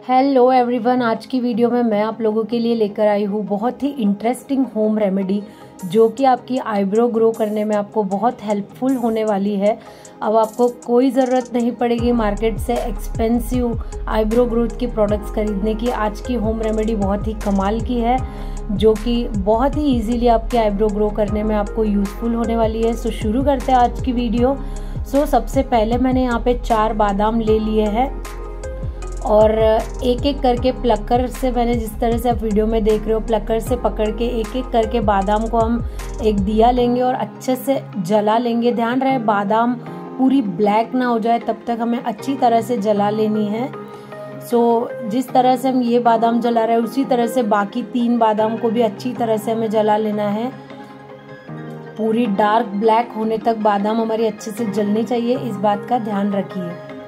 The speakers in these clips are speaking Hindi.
हेलो एवरीवन, आज की वीडियो में मैं आप लोगों के लिए लेकर आई हूँ बहुत ही इंटरेस्टिंग होम रेमेडी जो कि आपकी आईब्रो ग्रो करने में आपको बहुत हेल्पफुल होने वाली है। अब आपको कोई ज़रूरत नहीं पड़ेगी मार्केट से एक्सपेंसिव आईब्रो ग्रोथ की प्रोडक्ट्स खरीदने की। आज की होम रेमेडी बहुत ही कमाल की है जो कि बहुत ही इजीली आपके आईब्रो ग्रो करने में आपको यूज़फुल होने वाली है। सो शुरू करते हैं आज की वीडियो। सबसे पहले मैंने यहाँ पे 4 बादाम ले लिए हैं और एक एक करके प्लकर से, मैंने जिस तरह से आप वीडियो में देख रहे हो, प्लकर से पकड़ के एक एक करके बादाम को हम एक दिया लेंगे और अच्छे से जला लेंगे। ध्यान रहे बादाम पूरी ब्लैक ना हो जाए, तब तक हमें अच्छी तरह से जला लेनी है। जिस तरह से हम ये बादाम जला रहे हैं उसी तरह से बाकी 3 बादाम को भी अच्छी तरह से हमें जला लेना है। पूरी डार्क ब्लैक होने तक बादाम हमारी अच्छे से जलनी चाहिए, इस बात का ध्यान रखिए।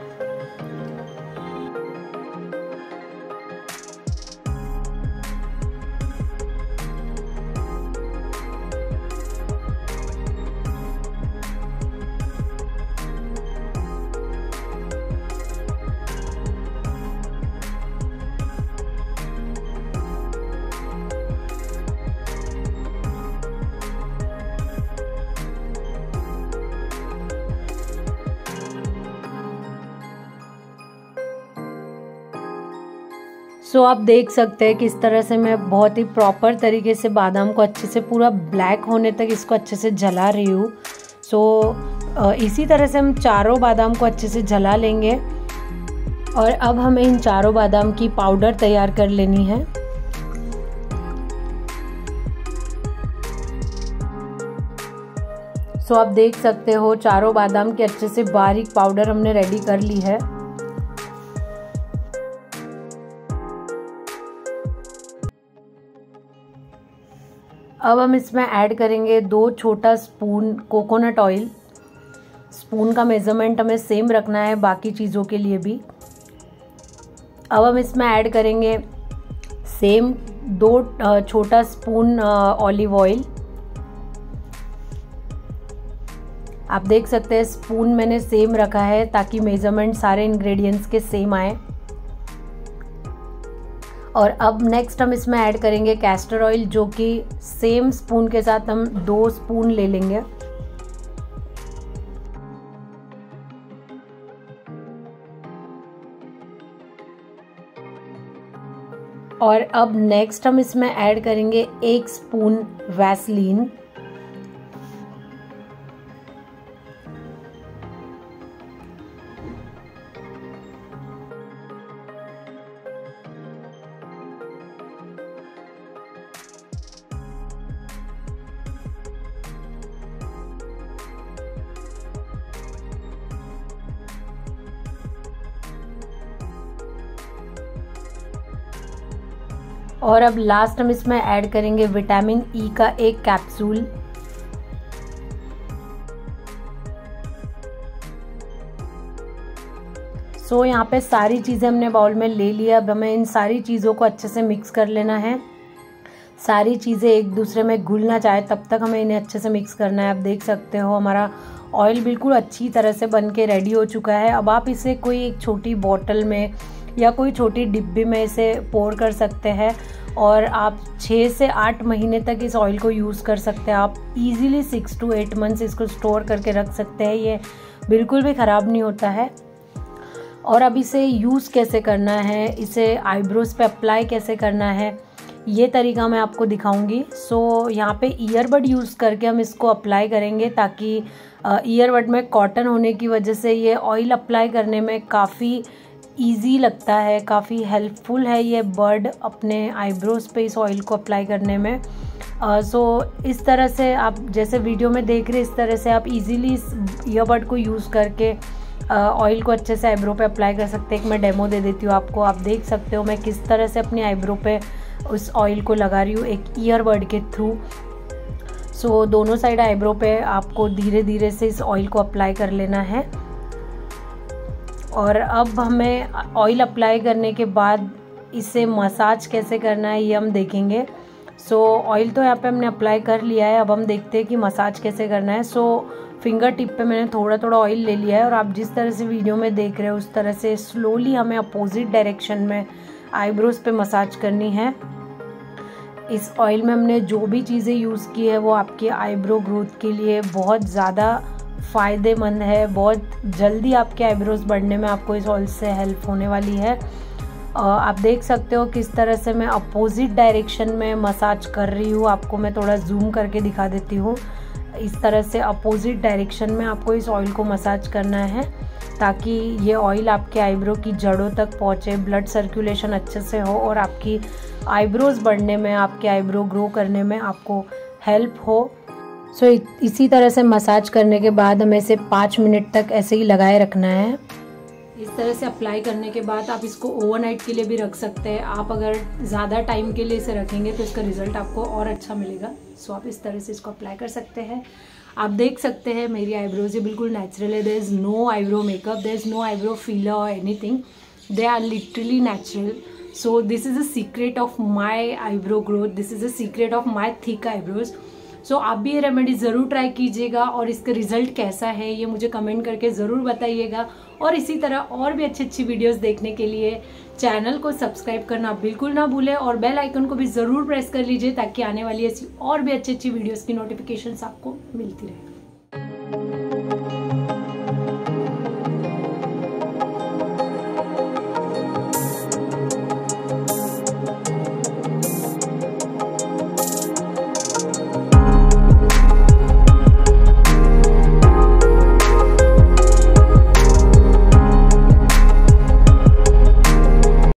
आप देख सकते हैं किस तरह से मैं बहुत ही प्रॉपर तरीके से बादाम को अच्छे से पूरा ब्लैक होने तक इसको अच्छे से जला रही हूँ। इसी तरह से हम चारों बादाम को अच्छे से जला लेंगे और अब हमें इन चारों बादाम की पाउडर तैयार कर लेनी है। आप देख सकते हो चारों बादाम की अच्छे से बारीक पाउडर हमने रेडी कर ली है। अब हम इसमें ऐड करेंगे 2 छोटा स्पून कोकोनट ऑयल। स्पून का मेज़रमेंट हमें सेम रखना है बाकी चीज़ों के लिए भी। अब हम इसमें ऐड करेंगे सेम 2 छोटा स्पून ऑलिव ऑयल। आप देख सकते हैं स्पून मैंने सेम रखा है ताकि मेज़रमेंट सारे इंग्रेडिएंट्स के सेम आए। और अब नेक्स्ट हम इसमें ऐड करेंगे कैस्टर ऑयल जो कि सेम स्पून के साथ हम 2 स्पून ले लेंगे। और अब नेक्स्ट हम इसमें ऐड करेंगे 1 स्पून वैसलीन। और अब लास्ट हम इसमें ऐड करेंगे विटामिन ई का 1 कैप्सूल। यहाँ पे सारी चीज़ें हमने बाउल में ले लिया। अब हमें इन सारी चीज़ों को अच्छे से मिक्स कर लेना है। सारी चीज़ें एक दूसरे में घुल ना जाए तब तक हमें इन्हें अच्छे से मिक्स करना है। आप देख सकते हो हमारा ऑयल बिल्कुल अच्छी तरह से बन के रेडी हो चुका है। अब आप इसे कोई एक छोटी बॉटल में या कोई छोटी डिब्बी में इसे पोर कर सकते हैं और आप 6 से 8 महीने तक इस ऑयल को यूज़ कर सकते हैं। आप इजीली 6 to 8 मंथ्स इसको स्टोर करके रख सकते हैं, ये बिल्कुल भी ख़राब नहीं होता है। और अब इसे यूज़ कैसे करना है, इसे आईब्रोज पे अप्लाई कैसे करना है, ये तरीका मैं आपको दिखाऊंगी। यहाँ पे ईयरबड यूज़ करके हम इसको अप्लाई करेंगे ताकि ईयरबड में कॉटन होने की वजह से ये ऑयल अप्लाई करने में काफ़ी ईजी लगता है, काफ़ी हेल्पफुल है ये बर्ड अपने आईब्रोज पे इस ऑयल को अप्लाई करने में। इस तरह से आप जैसे वीडियो में देख रहे हैं, इस तरह से आप इजीली इस ईयरबड को यूज़ करके ऑयल को अच्छे से आईब्रो पे अप्लाई कर सकते हैं। एक मैं डेमो दे देती हूँ आपको। आप देख सकते हो मैं किस तरह से अपनी आईब्रो पे उस ऑयल को लगा रही हूँ एक ईयरबड के थ्रू। दोनों साइड आईब्रो पे आपको धीरे धीरे से इस ऑयल को अप्लाई कर लेना है। और अब हमें ऑयल अप्लाई करने के बाद इसे मसाज कैसे करना है ये हम देखेंगे। ऑयल तो यहाँ पे हमने अप्लाई कर लिया है। अब हम देखते हैं कि मसाज कैसे करना है। फिंगर टिप पे मैंने थोड़ा थोड़ा ऑयल ले लिया है और आप जिस तरह से वीडियो में देख रहे हो उस तरह से स्लोली हमें अपोजिट डायरेक्शन में आईब्रोज पे मसाज करनी है। इस ऑयल में हमने जो भी चीज़ें यूज़ की है वो आपके आईब्रो ग्रोथ के लिए बहुत ज़्यादा फ़ायदेमंद है। बहुत जल्दी आपके आईब्रोज बढ़ने में आपको इस ऑयल से हेल्प होने वाली है। आप देख सकते हो किस तरह से मैं अपोजिट डायरेक्शन में मसाज कर रही हूँ। आपको मैं थोड़ा जूम करके दिखा देती हूँ। इस तरह से अपोजिट डायरेक्शन में आपको इस ऑयल को मसाज करना है ताकि ये ऑयल आपके आईब्रो की जड़ों तक पहुँचे, ब्लड सर्कुलेशन अच्छे से हो और आपकी आईब्रोज बढ़ने में, आपके आईब्रो ग्रो करने में आपको हेल्प हो। सो इसी तरह से मसाज करने के बाद हमें इसे 5 मिनट तक ऐसे ही लगाए रखना है। इस तरह से अप्लाई करने के बाद आप इसको ओवरनाइट के लिए भी रख सकते हैं। आप अगर ज़्यादा टाइम के लिए इसे रखेंगे तो इसका रिजल्ट आपको और अच्छा मिलेगा। सो आप इस तरह से इसको अप्लाई कर सकते हैं। आप देख सकते हैं मेरी आईब्रोज ये बिल्कुल नेचुरल है। There is no eyebrow makeup, there is no eyebrow filler और anything, they are literally natural. So this is a secret of my eyebrow growth, this is a secret of my thick eyebrows. So आप भी ये रेमेडी ज़रूर ट्राई कीजिएगा और इसका रिजल्ट कैसा है ये मुझे कमेंट करके ज़रूर बताइएगा। और इसी तरह और भी अच्छी वीडियोस देखने के लिए चैनल को सब्सक्राइब करना बिल्कुल ना भूलें और बेल आइकन को भी ज़रूर प्रेस कर लीजिए ताकि आने वाली ऐसी और भी अच्छी वीडियोस की नोटिफिकेशंस आपको मिलती रहे।